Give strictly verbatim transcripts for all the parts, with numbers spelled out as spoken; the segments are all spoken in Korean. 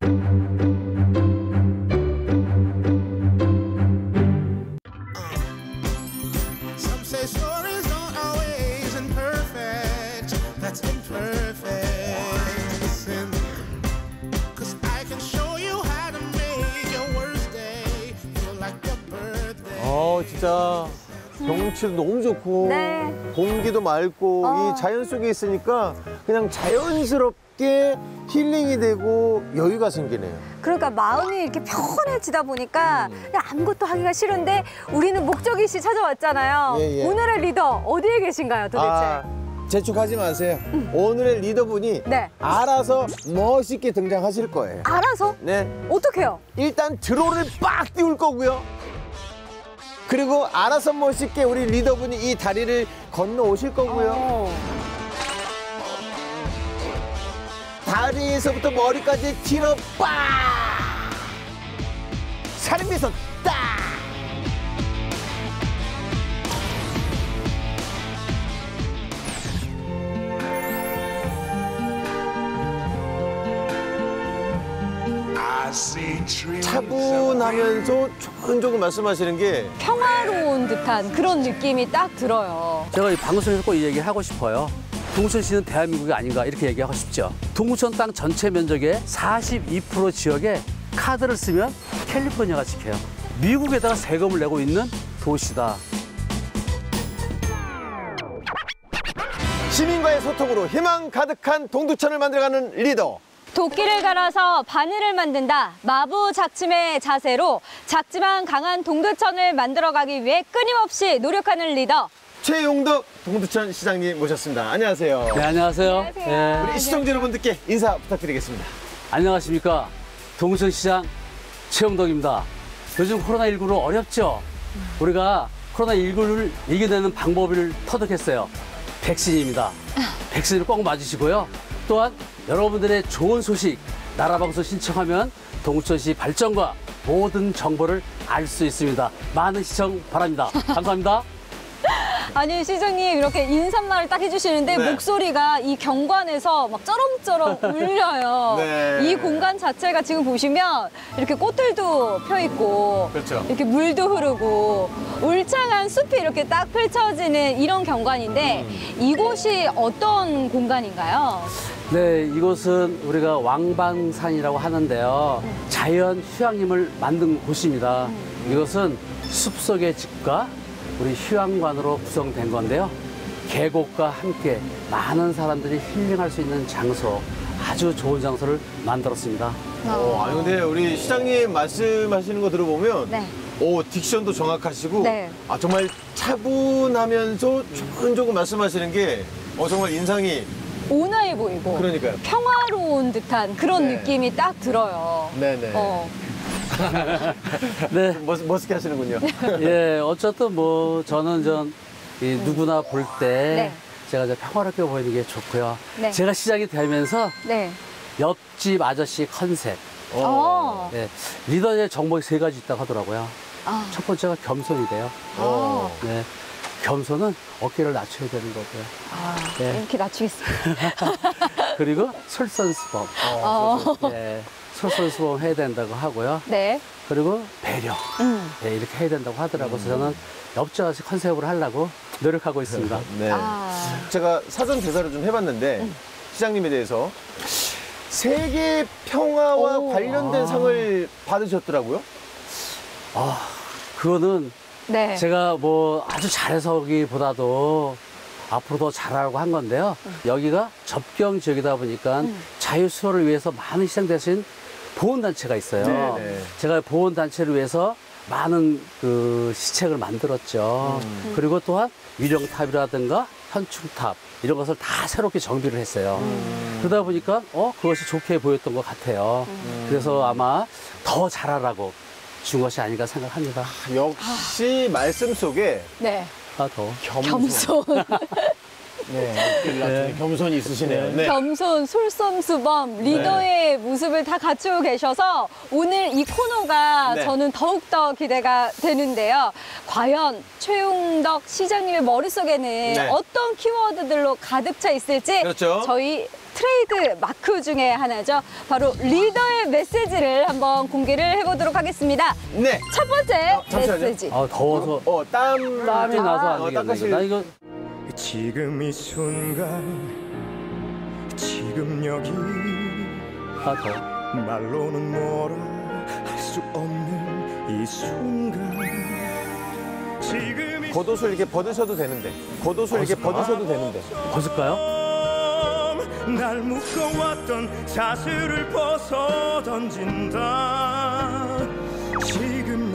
어, 진짜 경치도 너무 좋고 네. 공기도 맑고 어. 이 자연 속에 있으니까 그냥 자연스럽게 힐링이 되고 여유가 생기네요. 그러니까 마음이 이렇게 편해지다 보니까 그냥 아무것도 하기가 싫은데 우리는 목적이씨 찾아왔잖아요. 예, 예. 오늘의 리더 어디에 계신가요, 도대체? 아, 재촉하지 마세요. 오늘의 리더분이 네. 알아서 멋있게 등장하실 거예요. 알아서? 네. 어떡해요? 일단 드론을 빡 띄울 거고요. 그리고 알아서 멋있게 우리 리더분이 이 다리를 건너 오실 거고요. 어. 다리에서부터 머리까지 뒤로 빡! 살면서 딱! 차분하면서 조근조근 말씀하시는 게 평화로운 듯한 그런 느낌이 딱 들어요. 제가 이 방송에서 꼭 이 얘기를 하고 싶어요. 동천시는 대한민국이 아닌가 이렇게 얘기하고 싶죠. 동천 땅 전체 면적의 사십이 퍼센트 지역에 카드를 쓰면 캘리포니아가 찍혀요. 미국에다가 세금을 내고 있는 도시다. 시민과의 소통으로 희망 가득한 동두천을 만들어가는 리더. 도끼를 갈아서 바늘을 만든다. 마부작침의 자세로 작지만 강한 동두천을 만들어가기 위해 끊임없이 노력하는 리더. 최용덕 동두천 시장님 모셨습니다. 안녕하세요. 네, 안녕하세요. 안녕하세요. 예. 우리 시청자 여러분들께 인사 부탁드리겠습니다. 안녕하십니까. 동천시장 최용덕입니다. 요즘 코로나십구로 어렵죠? 우리가 코로나십구를 이겨내는 방법을 터득했어요. 백신입니다. 백신을 꼭 맞으시고요. 또한 여러분들의 좋은 소식, 나라방송 신청하면 동천시 발전과 모든 정보를 알 수 있습니다. 많은 시청 바랍니다. 감사합니다. 아니 시장님 이렇게 인사말을 딱 해주시는데 네. 목소리가 이 경관에서 막 쩌렁쩌렁 울려요. 네. 이 공간 자체가 지금 보시면 이렇게 꽃들도 펴 있고 그렇죠. 이렇게 물도 흐르고 울창한 숲이 이렇게 딱 펼쳐지는 이런 경관인데 음. 이곳이 어떤 공간인가요? 네, 이곳은 우리가 왕방산이라고 하는데요. 자연 휴양림을 만든 곳입니다. 이것은 숲속의 집과 우리 휴양관으로 구성된 건데요. 계곡과 함께 많은 사람들이 힐링할 수 있는 장소, 아주 좋은 장소를 만들었습니다. 어, 아니 근데 우리 시장님 말씀하시는 거 들어보면 네. 오, 딕션도 정확하시고 네. 아, 정말 차분하면서 조근조근 말씀하시는 게 어, 정말 인상이 온화해 보이고 그러니까요. 평화로운 듯한 그런 네. 느낌이 딱 들어요. 네네. 어. 네, 멋, 멋있게 하시는군요. 예, 어쨌든 뭐 저는 전 이 누구나 볼 때 네. 제가 이제 평화롭게 보이는 게 좋고요. 네. 제가 시작이 되면서 네. 옆집 아저씨 컨셉, 어. 네, 리더의 정목이 세 가지 있다고 하더라고요. 아. 첫 번째가 겸손이 돼요. 아. 네, 겸손은 어깨를 낮춰야 되는 거고요. 아, 네. 이렇게 낮추겠습니다. 그리고 솔선수범, 어. 네, 솔선수범 해야 된다고 하고요. 네. 그리고 배려, 음. 네, 이렇게 해야 된다고 하더라고요. 그래서 저는 옆집 아저씨 컨셉으로 하려고 노력하고 있습니다. 네. 아. 제가 사전 조사를 좀 해봤는데 시장님에 대해서 세계 평화와 오. 관련된 아. 상을 받으셨더라고요. 아, 그거는 네. 제가 뭐 아주 잘해서기보다도 앞으로 더 잘하려고 한 건데요. 여기가 접경 지역이다 보니까 음. 자유수호를 위해서 많은 희생되신 보훈단체가 있어요. 네네. 제가 보훈단체를 위해서 많은 그 시책을 만들었죠. 음. 그리고 또한 위령탑이라든가 현충탑 이런 것을 다 새롭게 정비를 했어요. 음. 그러다 보니까 어 그것이 좋게 보였던 것 같아요. 음. 그래서 아마 더 잘하라고 준 것이 아닌가 생각합니다. 역시 말씀 속에 네. 아, 더. 겸손. 겸손. 네, 어깨를 낮추는 겸손이 있으시네요. 네. 겸손, 솔선수범, 리더의 모습을 다 갖추고 계셔서 오늘 이 코너가 네. 저는 더욱더 기대가 되는데요. 과연 최용덕 시장님의 머릿속에는 네. 어떤 키워드들로 가득 차 있을지 그렇죠. 저희 트레이드 마크 중에 하나죠. 바로 리더의 메시지를 한번 공개를 해보도록 하겠습니다. 네. 첫 번째 어, 잠시만요. 메시지. 아, 더워서 어, 땀. 땀이 나서 안 어, 되겠네. 닦으실- 나 이거 지금 이 순간 지금 여기 아, 더워. 말로는 뭐라 할 수 없는 이 순간 지금 이 겉옷을 이렇게 벗으셔도 되는데. 겉옷을 이렇게 벗으셔도 되는데. 벗을까요? 순간 날 묶어왔던 사슬을 벗어 던진다 지금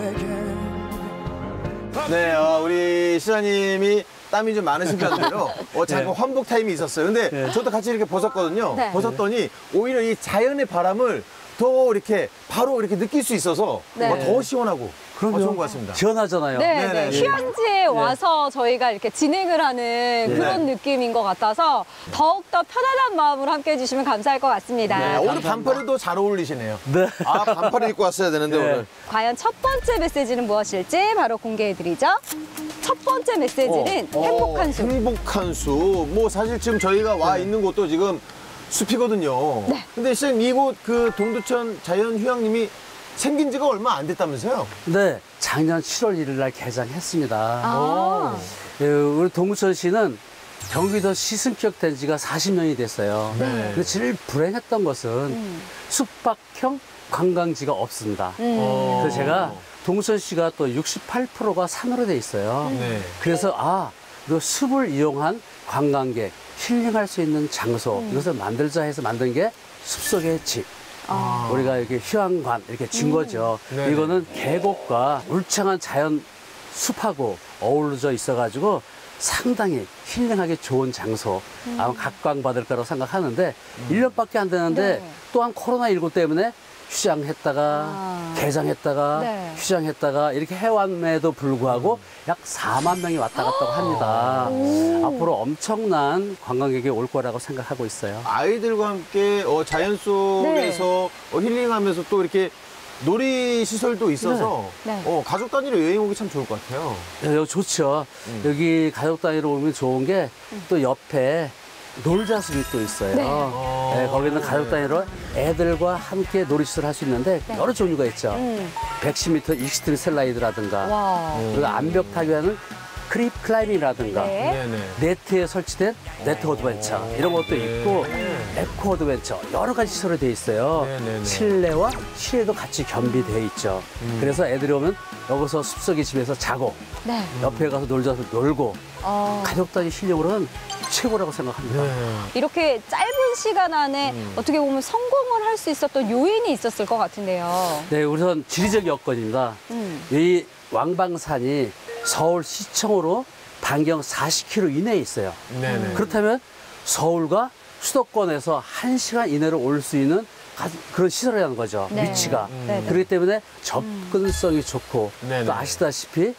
내게 네, 어, 우리 시사님이 땀이 좀 많으신 편대로 어, 잠깐 네. 환복 타임이 있었어요. 근데 네. 저도 같이 이렇게 벗었거든요. 네. 벗었더니 오히려 이 자연의 바람을 더 이렇게 바로 이렇게 느낄 수 있어서 네. 어, 더 시원하고 어, 좋은 것 같습니다. 시원하잖아요. 네, 네네. 네. 휴양지에 와서 저희가 이렇게 진행을 하는 그런 느낌인 것 같아서 더욱더 편안한 마음으로 함께 해주시면 감사할 것 같습니다. 네, 오늘 반팔이 더 잘 어울리시네요. 네. 아, 반팔을 입고 왔어야 되는데 네. 오늘. 과연 첫 번째 메시지는 무엇일지 바로 공개해드리죠. 첫 번째 메시지는 어, 행복한 어, 숲. 행복한 숲. 뭐 사실 지금 저희가 와 있는 곳도 지금 숲이거든요. 네. 근데 시장님 이곳 그 동두천 자연휴양림이 생긴 지가 얼마 안 됐다면서요? 네, 작년 칠월 일일 날 개장했습니다. 아, 예, 우리 동두천시는 경기도 시승격된 지가 사십 년이 됐어요. 네. 근데 제일 불행했던 것은 숙박형 관광지가 없습니다. 음. 어. 그래서 제가 동두천시가 또 육십팔 퍼센트가 산으로 돼 있어요. 네. 그래서 아, 이 숲을 이용한 관광객, 힐링할 수 있는 장소, 이것을 만들자 해서 만든 게 숲속의 집. 아. 우리가 이렇게 휴양관 이렇게 진 거죠. 네네. 이거는 계곡과 울창한 자연 숲하고 어우러져 있어가지고 상당히 힐링하기 좋은 장소, 아마 각광받을 거라고 생각하는데 일 년밖에 안 되는데 네. 또한 코로나십구 때문에 휴장했다가 아. 개장했다가 네. 휴장했다가 이렇게 해왔음에도 불구하고 약 사만 명이 왔다 갔다고 합니다. 앞으로 엄청난 관광객이 올 거라고 생각하고 있어요. 아이들과 함께 어, 자연 속에서 어, 힐링하면서 또 이렇게 놀이 시설도 있어서 네. 네. 어, 가족 단위로 여행 오기 참 좋을 것 같아요. 네, 여기 좋죠. 음. 여기 가족 단위로 오면 좋은 게 또 옆에 놀자숲이 또 있어요. 네. 네, 거기는 가족 단위로 애들과 함께 놀이시설 할 수 있는데 네. 여러 종류가 있죠. 음. 백십 미터 익스트림 슬라이드라든가 와. 그리고 암벽 타기 하는 크립 클라이밍이라든가 네. 네네. 네트에 설치된 네트 어드벤처 이런 것도 네. 있고 에코 어드벤처 여러 가지 시설이 돼 있어요. 네네네. 실내와 실외도 같이 겸비되어 있죠. 그래서 애들이 오면 여기서 숲속의 집에서 자고 네. 옆에 가서 놀자서 놀고 어. 가족 단위 힐링으로는 최고라고 생각합니다. 네. 이렇게 짧은 시간 안에 어떻게 보면 성공을 할 수 있었던 요인이 있었을 것 같은데요. 네, 우선 지리적 여건입니다. 음. 이 왕방산이 서울시청으로 반경 사십 킬로미터 이내에 있어요. 네네. 그렇다면 서울과 수도권에서 한 시간 이내로 올 수 있는 가- 그런 시설이라는 거죠. 네. 위치가. 네, 네. 그렇기 때문에 접근성이 좋고 네네. 또 아시다시피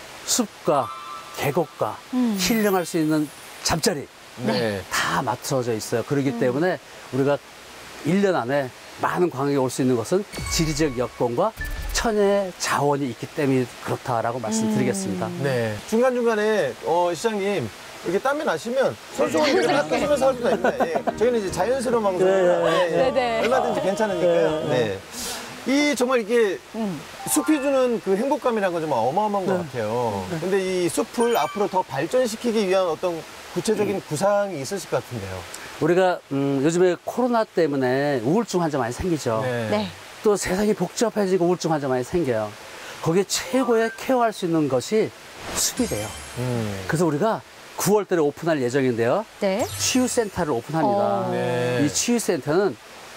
숲과 계곡과 음. 힐링할 수 있는 잠자리 네. 다 맞춰져 있어요. 그렇기 때문에 우리가 일 년 안에 많은 관광객이 올 수 있는 것은 지리적 여건과 천혜의 자원이 있기 때문에 그렇다라고 말씀드리겠습니다. 네. 중간중간에 어, 시장님 이렇게 땀이 나시면 손수건 이렇게 닦으시면서 할 수가 있는데 예. 저희는 이제 자연스러운 방송이라 예, 예. 네네. 얼마든지 괜찮으니까요. 네. 이 정말 이게 음. 숲이 주는 그 행복감이라는 건 정말 어마어마한 것 같아요. 근데 이 숲을 앞으로 더 발전시키기 위한 어떤 구체적인 구상이 있으실 것 같은데요. 우리가 음, 요즘에 코로나 때문에 우울증 환자 많이 생기죠. 네. 또 세상이 복잡해지고 우울증 환자 많이 생겨요. 거기에 최고의 케어할 수 있는 것이 숲이 돼요. 음. 그래서 우리가 구월 달에 오픈할 예정인데요. 네. 치유센터를 오픈합니다. 어. 네. 이 치유센터는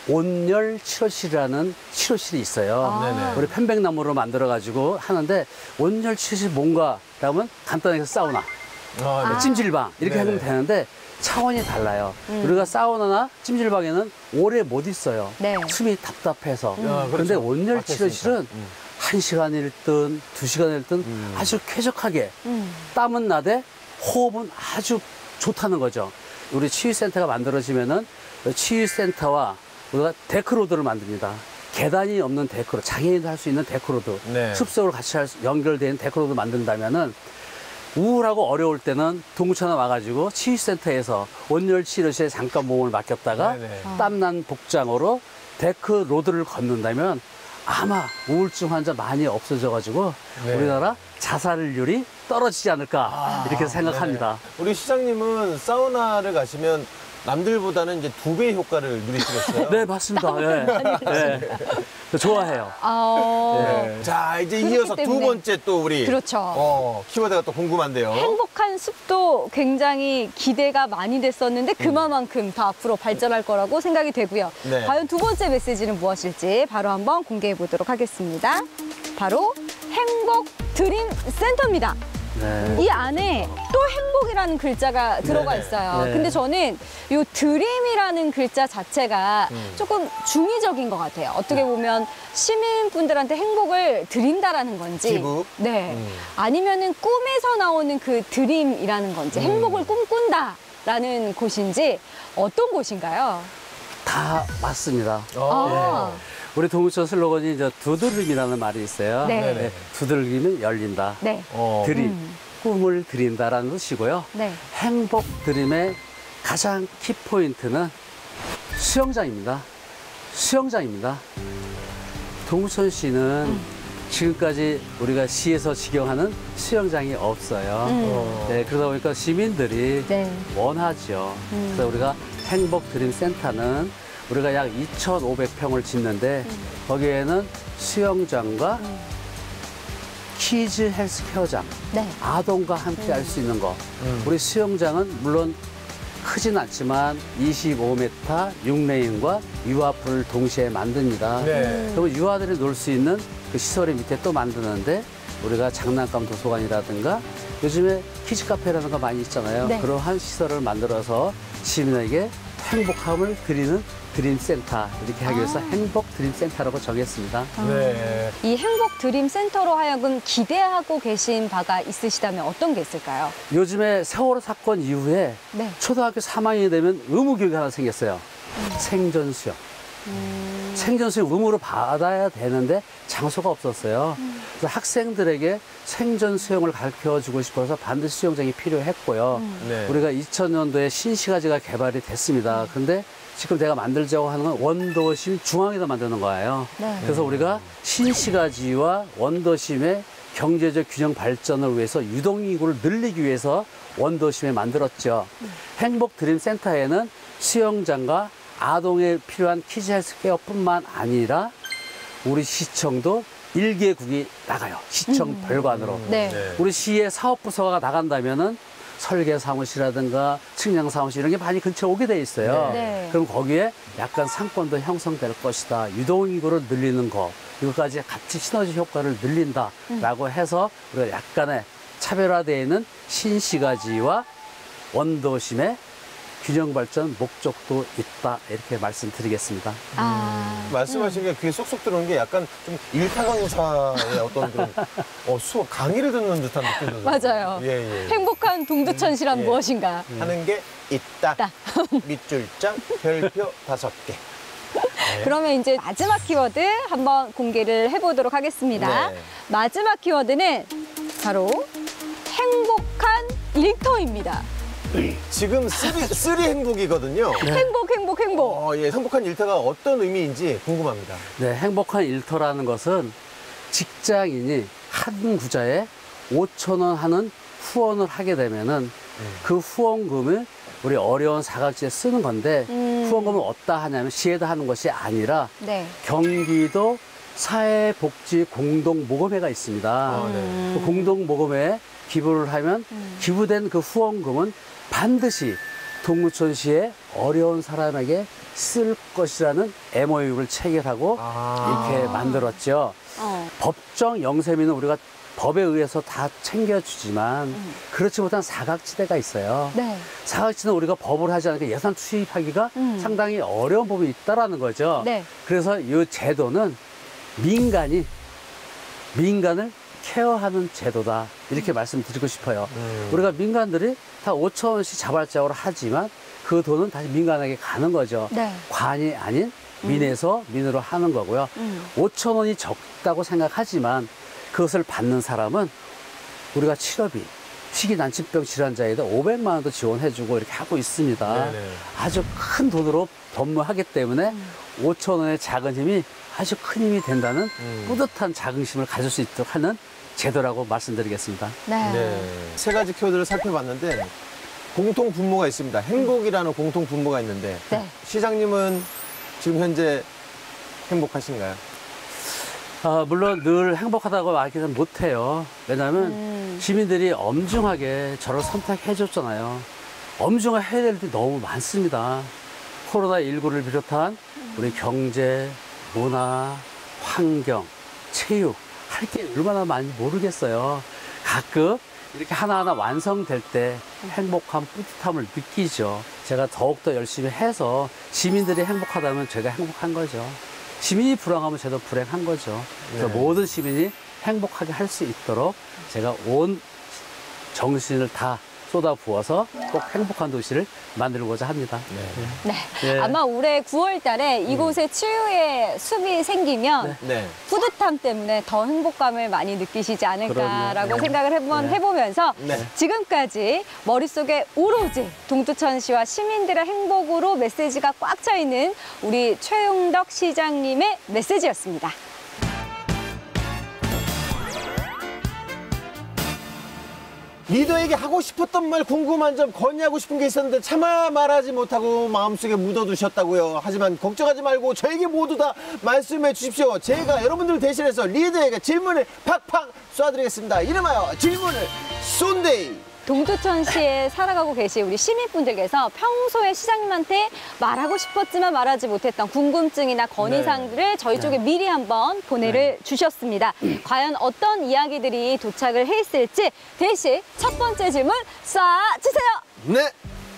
온열 치료실이라는 치료실이 있어요. 아. 네네. 우리 편백나무로 만들어가지고 하는데 온열 치료실 뭔가 라면 간단하게 사우나, 아, 네. 찜질방 이렇게 네네. 하면 되는데 차원이 달라요. 음. 우리가 사우나나 찜질방에는 오래 못 있어요. 네. 숨이 답답해서. 야, 그렇죠. 그런데 온열 막혀 치료실은 있으니까. 음. 한 시간일 든, 두 시간일 든 아주 쾌적하게 음. 땀은 나되 호흡은 아주 좋다는 거죠. 우리 치유센터가 만들어지면은 치유센터와 우리가 데크로드를 만듭니다. 계단이 없는 데크로드, 장애인도 할 수 있는 데크로드, 네. 숲속으로 같이 할 수, 연결된 데크로드 만든다면은 우울하고 어려울 때는 동구천에 와가지고 치유센터에서 온열 치료실에 잠깐 몸을 맡겼다가 네네. 땀난 복장으로 데크 로드를 걷는다면 아마 우울증 환자 많이 없어져가지고 네. 우리나라 자살률이 떨어지지 않을까 이렇게 생각합니다. 네네. 우리 시장님은 사우나를 가시면 남들보다는 이제 두 배의 효과를 누리시겠어요? 네, 맞습니다. 예. 네. 좋아해요. 아, 네. 자, 이제 그렇기 이어서 두 때문에. 번째 또 우리 그렇죠. 어, 키워드가 또 궁금한데요. 행복한 숲도 굉장히 기대가 많이 됐었는데 그만큼 더 앞으로 발전할 거라고 생각이 되고요. 네. 과연 두 번째 메시지는 무엇일지 바로 한번 공개해 보도록 하겠습니다. 바로 행복 드림 센터입니다. 네. 이 안에 또 행복이라는 글자가 들어가 네네. 있어요. 네. 근데 저는 이 드림이라는 글자 자체가 음. 조금 중의적인 것 같아요. 어떻게 보면 시민분들한테 행복을 드린다라는 건지, 기부? 네, 음. 아니면은 꿈에서 나오는 그 드림이라는 건지, 음. 행복을 꿈꾼다라는 곳인지 어떤 곳인가요? 다 맞습니다. 아, 우리 동구천 슬로건이 이제 두드림이라는 말이 있어요. 네. 네네. 두들기면 열린다. 네, 어. 드림, 음. 꿈을 드린다라는 뜻이고요. 네, 행복 드림의 가장 키포인트는 수영장입니다. 수영장입니다. 동구천시는 음. 지금까지 우리가 시에서 직영하는 수영장이 없어요. 음. 어. 네, 그러다 보니까 시민들이 네, 원하죠. 음. 그래서 우리가 행복 드림 센터는 우리가 약 이천오백 평을 짓는데 거기에는 수영장과 음. 키즈 헬스케어장, 네, 아동과 함께 할 수 있는 거. 음. 우리 수영장은 물론 크진 않지만 이십오 미터 육 레인과 유아풀을 동시에 만듭니다. 네. 그리고 유아들이 놀 수 있는 그 시설의 밑에 또 만드는데 우리가 장난감 도서관이라든가 요즘에 키즈 카페라는 거 많이 있잖아요. 네. 그러한 시설을 만들어서 시민에게 행복함을 드리는 드림센터 이렇게 하기 위해서 아. 행복 드림센터라고 정했습니다. 네. 이 행복 드림 센터로 하여금 기대하고 계신 바가 있으시다면 어떤 게 있을까요? 요즘에 세월호 사건 이후에 네. 초등학교 삼 학년이 되면 의무교육이 하나 생겼어요. 생전 수영. 음. 생전 수영 의무로 받아야 되는데 장소가 없었어요. 음. 그래서 학생들에게 생전 수영을 가르쳐주고 싶어서 반드시 수영장이 필요했고요. 음. 네. 우리가 이천 년도에 신시가지가 개발이 됐습니다. 근데 지금 내가 만들자고 하는 건 원도심 중앙에다 만드는 거예요. 네. 그래서 우리가 신시가지와 원도심의 경제적 균형 발전을 위해서 유동인구를 늘리기 위해서 원도심에 만들었죠. 행복 드림 센터에는 수영장과 아동에 필요한 키즈 헬스케어뿐만 아니라 우리 시청도 일개국이 나가요. 시청 별관으로. 네. 네. 우리 시의 사업부서가 나간다면은 설계 사무실이라든가 측량 사무실 이런 게 많이 근처에 오게 돼 있어요. 네. 그럼 거기에 약간 상권도 형성될 것이다. 유동인구를 늘리는 거 이것까지 같이 시너지 효과를 늘린다라고 해서 우리가 약간의 차별화되어 있는 신시가지와 원도심의 균형 발전 목적도 있다 이렇게 말씀드리겠습니다. 아, 말씀하신 게 귀에 쏙쏙 들어오는 게 약간 좀 일타 강사의 어떤 그런 어, 수업 강의를 듣는 듯한 느낌도 맞아요. 예, 예. 행복한 동두천시란 예. 무엇인가? 하는 게 있다. 있다. 밑줄장 별표 다섯 개. 그러면 이제 마지막 키워드 한번 공개를 해보도록 하겠습니다. 네. 마지막 키워드는 바로 행복한 일터입니다. 지금 쓰리, 쓰리 행복이거든요. 행복, 행복, 행복. 어, 예, 행복한 일터가 어떤 의미인지 궁금합니다. 네, 행복한 일터라는 것은 직장인이 한 구자에 오천 원 하는 후원을 하게 되면은 그 후원금을 우리 어려운 사각지에 쓰는 건데 음. 후원금을 어디다 하냐면 시에다 하는 것이 아니라 네. 경기도 사회복지공동모금회가 있습니다. 아, 네. 음. 그 공동모금회에 기부를 하면 기부된 그 후원금은 반드시 동구천시의 어려운 사람에게 쓸 것이라는 엠오유를 체결하고 아. 이렇게 만들었죠. 어. 법정 영세민은 우리가 법에 의해서 다 챙겨주지만 그렇지 못한 사각지대가 있어요. 네. 사각지대는 우리가 법을 하지 않으니까 예산 투입하기가 음. 상당히 어려운 부분이 있다라는 거죠. 네. 그래서 이 제도는 민간이 민간을 케어하는 제도다 이렇게 말씀드리고 싶어요. 음. 우리가 민간들이 다 오천 원씩 자발적으로 하지만 그 돈은 다시 민간에게 가는 거죠. 네. 관이 아닌 민에서 민으로 하는 거고요. 음. 오천 원이 적다고 생각하지만 그것을 받는 사람은 우리가 치료비, 희귀 난치병 질환자에도 오백만 원도 지원해주고 이렇게 하고 있습니다. 네네. 아주 큰 돈으로 법무하기 때문에 음. 오천 원의 작은 힘이 아주 큰 힘이 된다는 음. 뿌듯한 자긍심을 가질 수 있도록 하는 제도라고 말씀드리겠습니다. 네. 네. 세 가지 키워드를 살펴봤는데 공통 분모가 있습니다. 행복이라는 공통 분모가 있는데 네. 시장님은 지금 현재 행복하신가요? 아, 물론 늘 행복하다고 말하기는 못해요. 왜냐하면 음. 시민들이 엄중하게 저를 선택해줬잖아요. 엄중하게 해야 될 일이 너무 많습니다. 코로나십구를 비롯한 우리 경제, 문화, 환경, 체육 할 게 얼마나 많이 모르겠어요. 가끔 이렇게 하나하나 완성될 때 행복한 뿌듯함을 느끼죠. 제가 더욱더 열심히 해서 시민들이 행복하다면 제가 행복한 거죠. 시민이 불행하면 저도 불행한 거죠. 그래서 네. 모든 시민이 행복하게 할 수 있도록 제가 온 정신을 다 쏟아 부어서 꼭 행복한 도시를 만들고자 합니다. 네. 네. 네. 아마 올해 구월 달에 이곳에 치유의 숲이 생기면 네. 뿌듯함 때문에 더 행복감을 많이 느끼시지 않을까라고 그럼요. 네. 생각을 한번 네. 해보면서 네. 지금까지 머릿속에 오로지 동두천시와 시민들의 행복으로 메시지가 꽉 차 있는 우리 최용덕 시장님의 메시지였습니다. 리더에게 하고 싶었던 말, 궁금한 점, 건의하고 싶은 게 있었는데 차마 말하지 못하고 마음속에 묻어두셨다고요. 하지만 걱정하지 말고 저에게 모두 다 말씀해 주십시오. 제가 여러분들 대신해서 리더에게 질문을 팍팍 쏴드리겠습니다. 이름하여 질문을 쏜데이. 동두천시에 살아가고 계신 우리 시민분들께서 평소에 시장님한테 말하고 싶었지만 말하지 못했던 궁금증이나 건의사항들을 저희 쪽에 미리 한번 보내를 주셨습니다. 과연 어떤 이야기들이 도착을 해 있을지 대신 첫 번째 질문 쏴주세요. 네.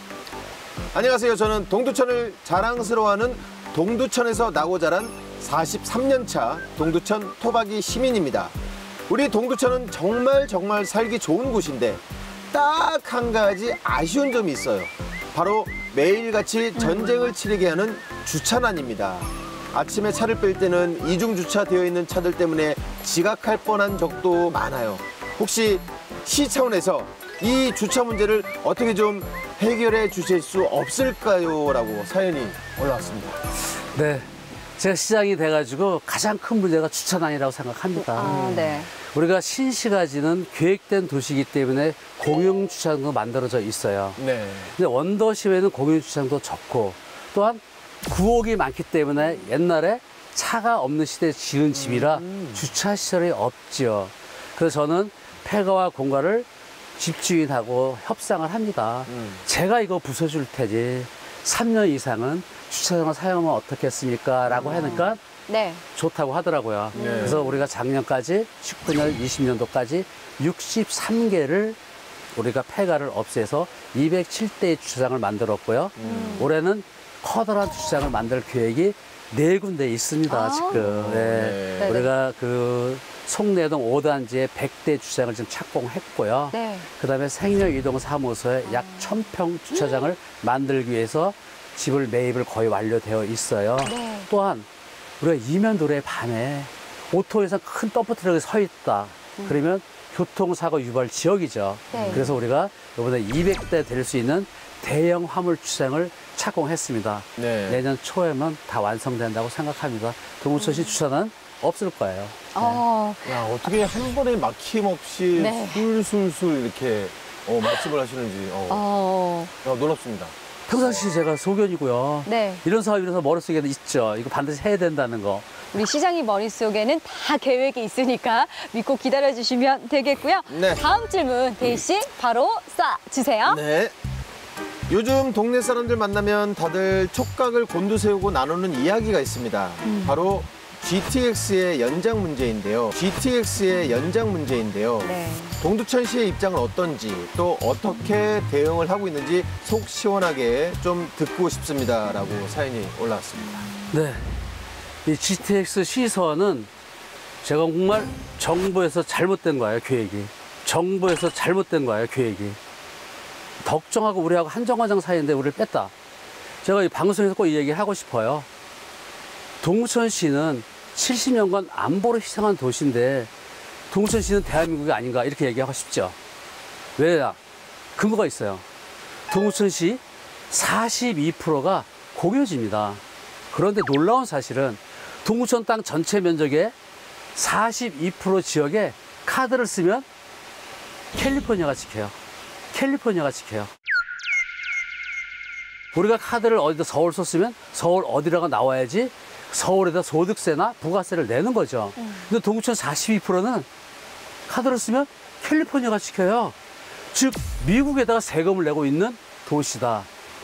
안녕하세요. 저는 동두천을 자랑스러워하는 동두천에서 나고 자란 사십삼 년 차 동두천 토박이 시민입니다. 우리 동두천은 정말 정말 살기 좋은 곳인데 딱 한 가지 아쉬운 점이 있어요. 바로 매일같이 전쟁을 치르게 하는 주차난입니다. 아침에 차를 뺄 때는 이중 주차되어 있는 차들 때문에 지각할 뻔한 적도 많아요. 혹시 시 차원에서 이 주차 문제를 어떻게 좀 해결해 주실 수 없을까요? 라고 사연이 올라왔습니다. 네. 제가 시장이 돼가지고 가장 큰 문제가 주차난이라고 생각합니다. 아, 네. 우리가 신시가 지는 계획된 도시이기 때문에 공용 주차장도 만들어져 있어요. 네. 근데 원더시에는 공용 주차장도 적고 또한 구옥이 많기 때문에 옛날에 차가 없는 시대에 지은 집이라 주차 시설이 없지요. 그래서 저는 폐가와 공가를 집주인하고 협상을 합니다. 음. 제가 이거 부숴줄 테니 삼 년 이상은 주차장을 사용하면 어떻겠습니까? 라고 하니까 네. 좋다고 하더라고요. 네. 그래서 우리가 작년까지 십구 년, 이십 년도까지 육십삼 개를 우리가 폐가를 없애서 이백칠 대의 주차장을 만들었고요. 음. 올해는 커다란 주차장을 만들 계획이 네 군데 있습니다, 아. 지금. 네. 네. 우리가 그 송내동 오 단지에 백 대 주차장을 지금 착공했고요. 네. 그 다음에 생녀이동 사무소에 약 천 평 주차장을 만들기 위해서 집을 매입을 거의 완료되어 있어요. 네. 또한 우리가 이면도로의 밤에 오토에서 큰 덤프트럭이 서 있다. 그러면 교통사고 유발 지역이죠. 네. 그래서 우리가 이번에 이백 대 될 수 있는 대형 화물 주차장을 착공했습니다. 네. 내년 초에만 다 완성된다고 생각합니다. 동두천시 주차는 없을 거예요. 어, 야, 어떻게 한 번에 막힘없이 네. 술술술 이렇게 어, 말씀을 하시는지 어, 어, 야, 놀랍습니다. 평상시 제가 소견이고요. 네. 이런 사업이 이래서 머릿속에는 있죠. 이거 반드시 해야 된다는 거. 우리 시장님 머릿속에는 다 계획이 있으니까 믿고 기다려주시면 되겠고요. 네. 다음 질문 대신 바로 쏴주세요. 네. 요즘 동네 사람들 만나면 다들 촉각을 곤두세우고 나누는 이야기가 있습니다. 바로 지티엑스의 연장 문제인데요. 지티엑스의 연장 문제인데요. 네. 동두천시의 입장은 어떤지 또 어떻게 대응을 하고 있는지 속 시원하게 좀 듣고 싶습니다라고 사연이 올라왔습니다. 네. 이 지티엑스 시설은 제가 정말 정부에서 잘못된 거예요, 계획이. 정부에서 잘못된 거예요, 계획이. 덕정하고 우리하고 한정거장 사이인데 우리를 뺐다. 제가 이 방송에서 꼭 이 얘기 하고 싶어요. 동두천시는 칠십 년간 안보를 희생한 도시인데 동두천시는 대한민국이 아닌가 이렇게 얘기하고 싶죠. 왜냐? 근거가 있어요. 동두천시 사십이 퍼센트가 공유지입니다. 그런데 놀라운 사실은 동두천 땅 전체 면적의 사십이 퍼센트 지역에 카드를 쓰면 캘리포니아가 지켜요. 캘리포니아가 지켜요. 우리가 카드를 어디다 서울 썼으면 서울 어디라고 나와야지 서울에다 소득세나 부가세를 내는 거죠. 음. 근데 동두천 사십이 퍼센트는 카드를 쓰면 캘리포니아가 지켜요. 즉 미국에다가 세금을 내고 있는 도시다.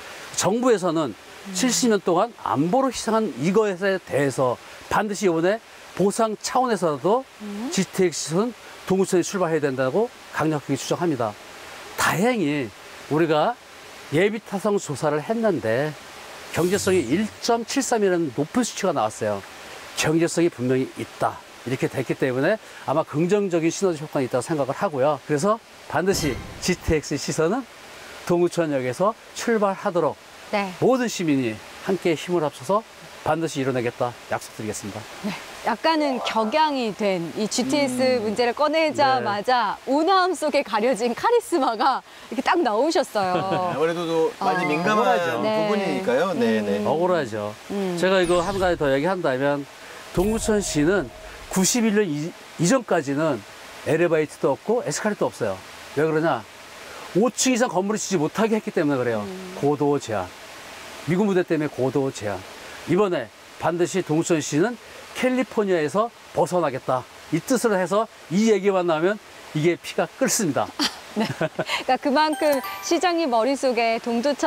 정부에서는 음. 칠십 년 동안 안보로 희생한 이것에 대해서 반드시 이번에 보상 차원에서도 음. 지티엑스 시선 동두천에 출발해야 된다고 강력하게 주장합니다. 다행히 우리가 예비 타성 조사를 했는데 경제성이 일 점 칠삼이라는 높은 수치가 나왔어요. 경제성이 분명히 있다. 이렇게 됐기 때문에 아마 긍정적인 시너지 효과가 있다고 생각을 하고요. 그래서 반드시 지티엑스 시선은 동두천역에서 출발하도록 네. 모든 시민이 함께 힘을 합쳐서 반드시 이뤄내겠다 약속드리겠습니다. 네. 약간은 격양이 된 이 지티엑스 음. 문제를 꺼내자마자 네. 온화함 속에 가려진 카리스마가 이렇게 딱 나오셨어요. 아무래도 많이 어. 민감한 억울하죠. 네. 부분이니까요. 네, 네. 억울하죠. 음. 제가 이거 한 가지 더 얘기한다면 동두천시는 구십일 년 이, 이전까지는 엘리베이터도 없고 에스컬레이터도 없어요. 왜 그러냐? 오 층 이상 건물을 짓지 못하게 했기 때문에 그래요. 음. 고도 제한. 미군 부대 때문에 고도 제한. 이번에 반드시 동두천시는 캘리포니아에서 벗어나겠다. 이 뜻으로 해서 이 얘기만 나오면 이게 피가 끓습니다. 네. 그러니까 그만큼 시장님 머릿속에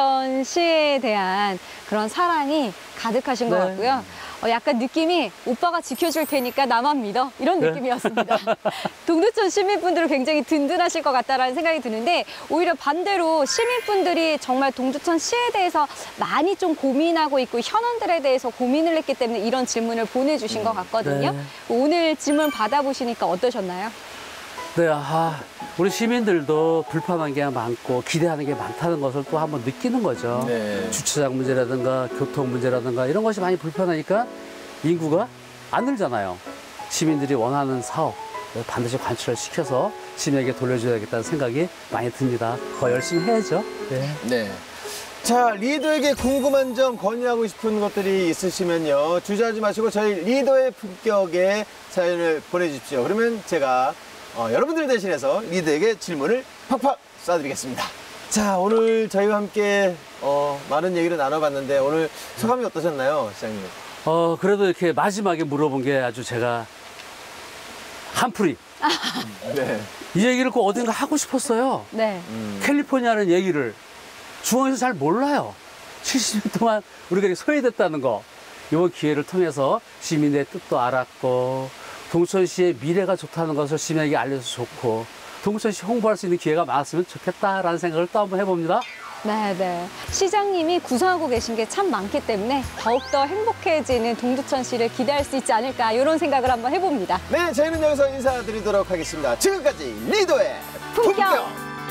동두천시에 대한 그런 사랑이 가득하신 것 네. 같고요. 어, 약간 느낌이 오빠가 지켜줄 테니까 나만 믿어 이런 네. 느낌이었습니다. 동두천 시민분들은 굉장히 든든하실 것 같다라는 생각이 드는데 오히려 반대로 시민분들이 정말 동두천시에 대해서 많이 좀 고민하고 있고 현안들에 대해서 고민을 했기 때문에 이런 질문을 보내주신 것 같거든요. 네. 오늘 질문 받아보시니까 어떠셨나요? 네, 아, 우리 시민들도 불편한 게 많고 기대하는 게 많다는 것을 또 한번 느끼는 거죠. 네. 주차장 문제라든가 교통 문제라든가 이런 것이 많이 불편하니까 인구가 안 늘잖아요. 시민들이 원하는 사업 반드시 관철을 시켜서 시민에게 돌려줘야겠다는 생각이 많이 듭니다. 더 열심히 해야죠. 네. 네. 자, 리더에게 궁금한 점, 건의하고 싶은 것들이 있으시면요. 주저하지 마시고 저희 리더의 품격에 사연을 보내주십시오. 그러면 제가 어, 여러분들 대신해서 리더에게 질문을 팍팍 쏴드리겠습니다. 자, 오늘 저희와 함께 어, 많은 얘기를 나눠봤는데 오늘 소감이 어떠셨나요, 시장님? 어, 그래도 이렇게 마지막에 물어본 게 아주 제가 한풀이. 네. 이 얘기를 꼭 어딘가 하고 싶었어요. 네. 음. 캘리포니아라는 얘기를 중앙에서 잘 몰라요. 칠십 년 동안 우리가 이렇게 소외됐다는 거. 이번 기회를 통해서 시민의 뜻도 알았고 동두천시의 미래가 좋다는 것을 시민에게 알려서 좋고 동두천시 홍보할 수 있는 기회가 많았으면 좋겠다라는 생각을 또 한번 해봅니다. 네, 네. 시장님이 구상하고 계신 게 참 많기 때문에 더욱더 행복해지는 동두천시를 기대할 수 있지 않을까 이런 생각을 한번 해봅니다. 네, 저희는 여기서 인사드리도록 하겠습니다. 지금까지 리더의 품격! 품격!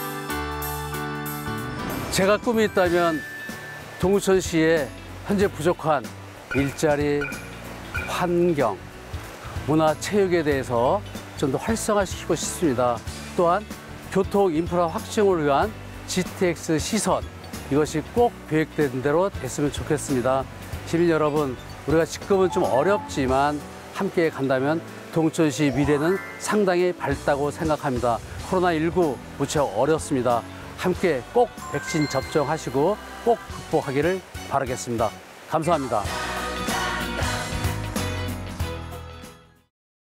제가 꿈이 있다면 동두천시에 현재 부족한 일자리, 환경, 문화, 체육에 대해서 좀 더 활성화시키고 싶습니다. 또한 교통 인프라 확충을 위한 지티엑스 시선, 이것이 꼭 계획된 대로 됐으면 좋겠습니다. 시민 여러분, 우리가 지금은 좀 어렵지만 함께 간다면 동두천시 미래는 상당히 밝다고 생각합니다. 코로나 십구 무척 어렵습니다. 함께 꼭 백신 접종하시고 꼭 극복하기를 바라겠습니다. 감사합니다.